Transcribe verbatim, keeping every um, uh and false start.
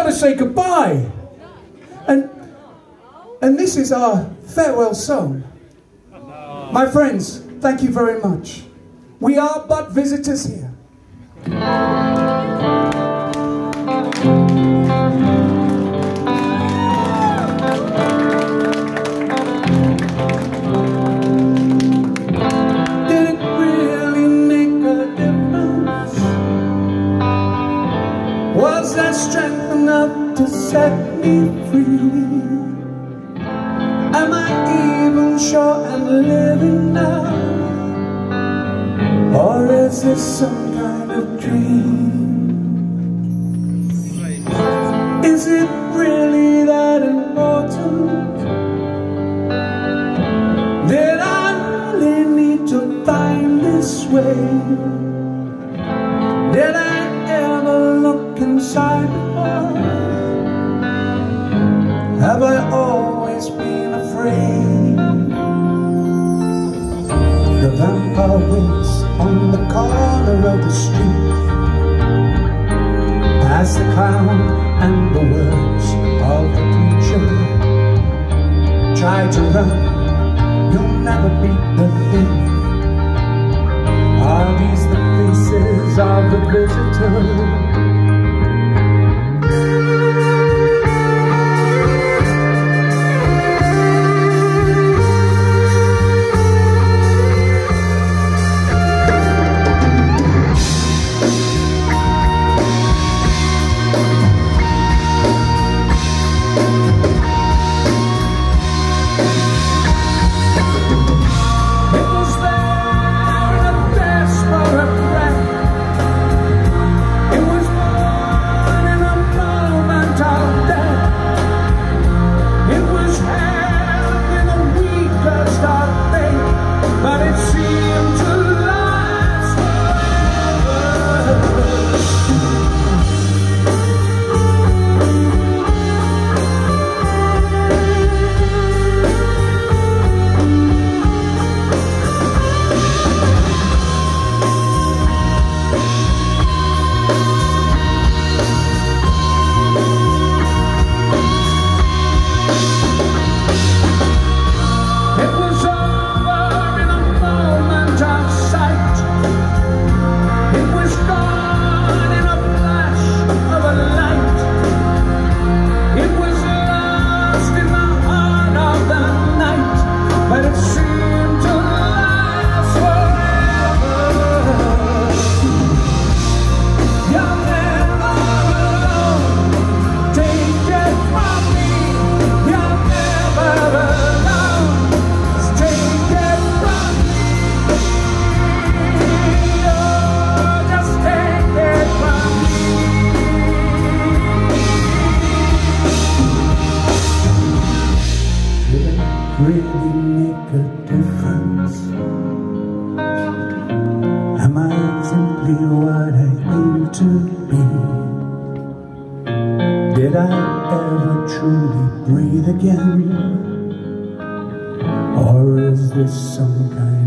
to say goodbye, and and this is our farewell song. My friends, thank you very much. We are but visitors here. Did it really make a difference? Was there strength enough to set me free? Am I even sure I'm living now? Or is this some kind of dream? Is it really that important? Did I really need to find this way? Did I ever look inside before? Have I always been afraid? The vampire waits on the corner of the street, past the clown and the words of the preacher. Try to run, you'll never beat the thief. Are these the faces of the visitor? Really make a difference? Am I simply what I aim to be? Did I ever truly breathe again? Or is this some kind